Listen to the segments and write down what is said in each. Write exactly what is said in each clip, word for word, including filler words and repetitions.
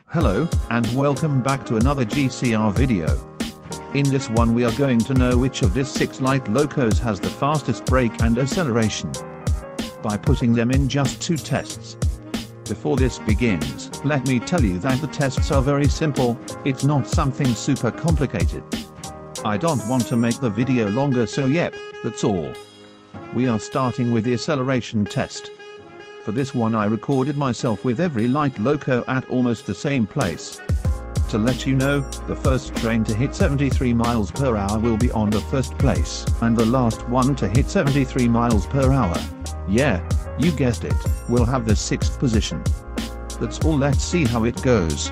Hello, and welcome back to another G C R video. In this one we are going to know which of these six light locos has the fastest brake and acceleration, by putting them in just two tests. Before this begins, let me tell you that the tests are very simple, it's not something super complicated. I don't want to make the video longer, so yep, that's all. We are starting with the acceleration test. For this one I recorded myself with every light loco at almost the same place. To let you know, the first train to hit seventy-three miles per hour will be on the first place, and the last one to hit seventy-three miles per hour, yeah, you guessed it, will have the sixth position. That's all, let's see how it goes.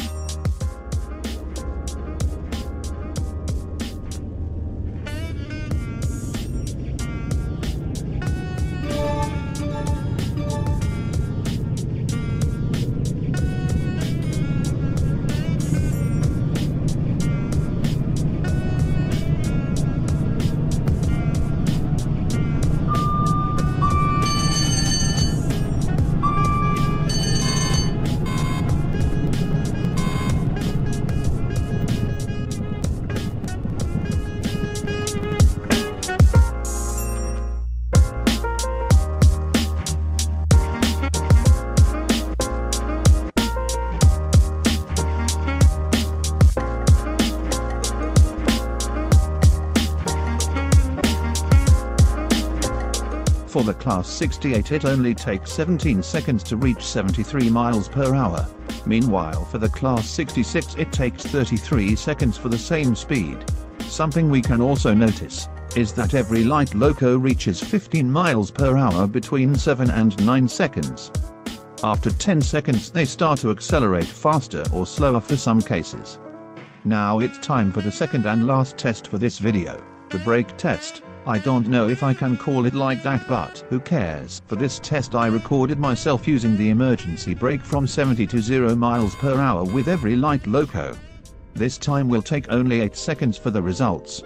For the Class sixty-eight it only takes seventeen seconds to reach seventy-three miles per hour. Meanwhile for the Class sixty-six it takes thirty-three seconds for the same speed. Something we can also notice is that every light loco reaches fifteen miles per hour between seven and nine seconds. After ten seconds they start to accelerate faster or slower for some cases. Now it's time for the second and last test for this video, the brake test. I don't know if I can call it like that, but who cares. For this test I recorded myself using the emergency brake from seventy to zero miles per hour with every light loco. This time will take only eight seconds for the results.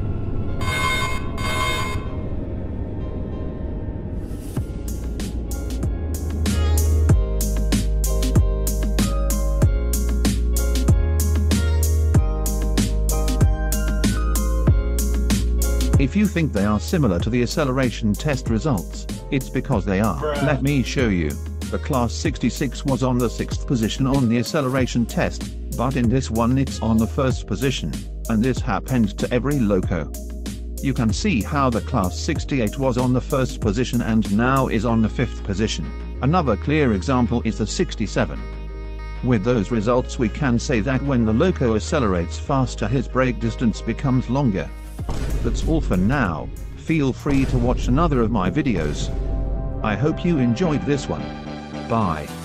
If you think they are similar to the acceleration test results, it's because they are. Bruh. Let me show you. The Class sixty-six was on the sixth position on the acceleration test, but in this one it's on the first position, and this happened to every loco. You can see how the Class sixty-eight was on the first position and now is on the fifth position. Another clear example is the sixty-seven. With those results we can say that when the loco accelerates faster his brake distance becomes longer. That's all for now, feel free to watch another of my videos. I hope you enjoyed this one. Bye.